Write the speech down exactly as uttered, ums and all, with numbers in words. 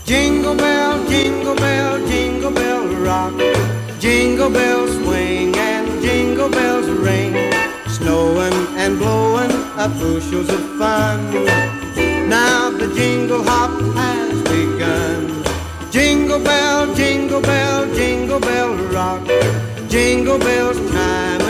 Jingle bell, jingle bell, jingle bell rock. Jingle bells swing and jingle bells ring. Snowing and blowing up bushels of fun. Now the jingle hop